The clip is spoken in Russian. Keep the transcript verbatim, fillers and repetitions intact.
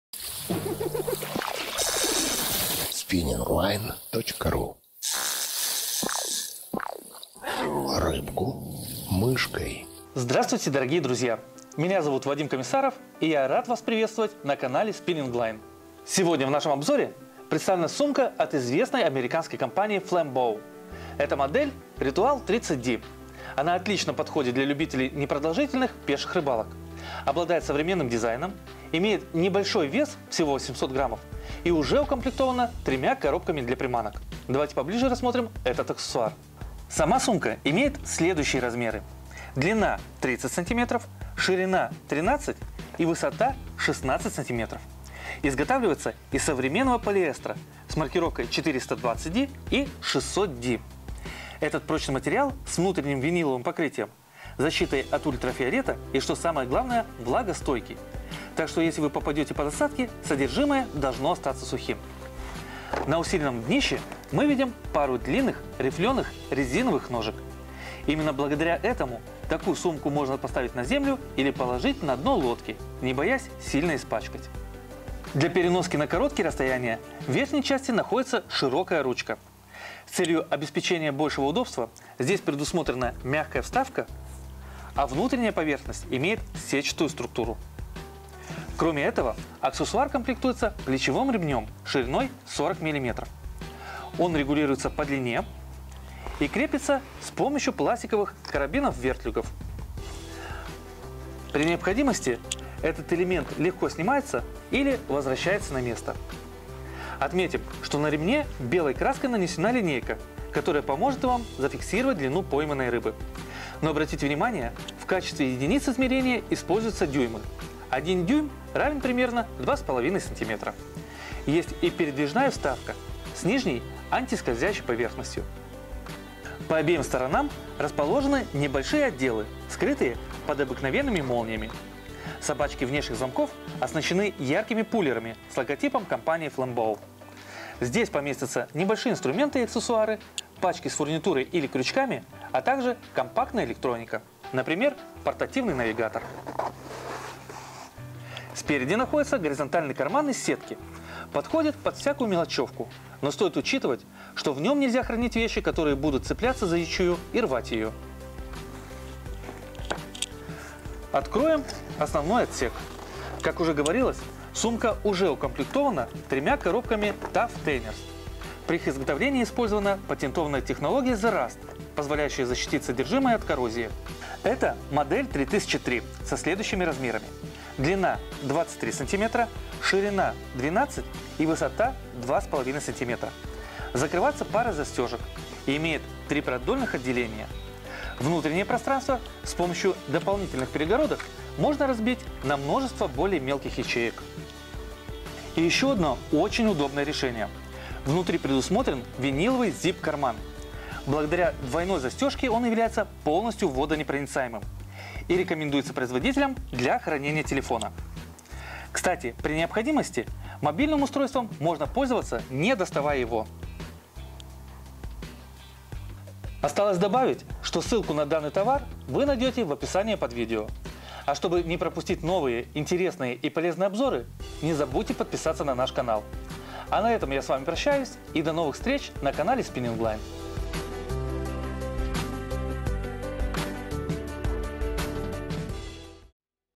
спиннинг лайн точка ру. Рыбку мышкой. Здравствуйте, дорогие друзья! Меня зовут Вадим Комиссаров, и я рад вас приветствовать на канале Spinning Line. Сегодня в нашем обзоре представлена сумка от известной американской компании Flambeau. Это модель Ritual тридцать ди. Она отлично подходит для любителей непродолжительных пеших рыбалок. Обладает современным дизайном, имеет небольшой вес, всего восемьсот граммов, и уже укомплектована тремя коробками для приманок. Давайте поближе рассмотрим этот аксессуар. Сама сумка имеет следующие размеры. Длина тридцать сантиметров, ширина тринадцать и высота шестнадцать сантиметров. Изготавливается из современного полиэстера с маркировкой четыреста двадцать ди и шестьсот ди. Этот прочный материал с внутренним виниловым покрытием, защитой от ультрафиолета и, что самое главное, влагостойкий. Так что если вы попадете под осадки, содержимое должно остаться сухим. На усиленном днище мы видим пару длинных рифленых резиновых ножек. Именно благодаря этому такую сумку можно поставить на землю или положить на дно лодки, не боясь сильно испачкать. Для переноски на короткие расстояния в верхней части находится широкая ручка. С целью обеспечения большего удобства здесь предусмотрена мягкая вставка, а внутренняя поверхность имеет сетчатую структуру. Кроме этого, аксессуар комплектуется плечевым ремнем шириной сорок миллиметров. Он регулируется по длине и крепится с помощью пластиковых карабинов-вертлюгов. При необходимости этот элемент легко снимается или возвращается на место. Отметим, что на ремне белой краской нанесена линейка, которая поможет вам зафиксировать длину пойманной рыбы. Но обратите внимание, в качестве единицы измерения используются дюймы. Один дюйм равен примерно два с половиной сантиметра. Есть и передвижная вставка с нижней антискользящей поверхностью. По обеим сторонам расположены небольшие отделы, скрытые под обыкновенными молниями. Собачки внешних замков оснащены яркими пуллерами с логотипом компании Flambeau. Здесь поместятся небольшие инструменты и аксессуары, пачки с фурнитурой или крючками, а также компактная электроника, например, портативный навигатор. Спереди находится горизонтальный карман из сетки. Подходит под всякую мелочевку, но стоит учитывать, что в нем нельзя хранить вещи, которые будут цепляться за ячую и рвать ее. Откроем основной отсек. Как уже говорилось, сумка уже укомплектована тремя коробками Tough Tainers. При их изготовлении использована патентованная технология The Rust, позволяющая защитить содержимое от коррозии. Это модель три тысячи три со следующими размерами. Длина двадцать три сантиметра, ширина двенадцать и высота два с половиной сантиметра. Закрывается парой застежек и имеет три продольных отделения. Внутреннее пространство с помощью дополнительных перегородок можно разбить на множество более мелких ячеек. И еще одно очень удобное решение. Внутри предусмотрен виниловый зип-карман. Благодаря двойной застежке он является полностью водонепроницаемым и рекомендуется производителям для хранения телефона. Кстати, при необходимости мобильным устройством можно пользоваться, не доставая его. Осталось добавить, что ссылку на данный товар вы найдете в описании под видео. А чтобы не пропустить новые, интересные и полезные обзоры, не забудьте подписаться на наш канал. А на этом я с вами прощаюсь и до новых встреч на канале Spinning Line.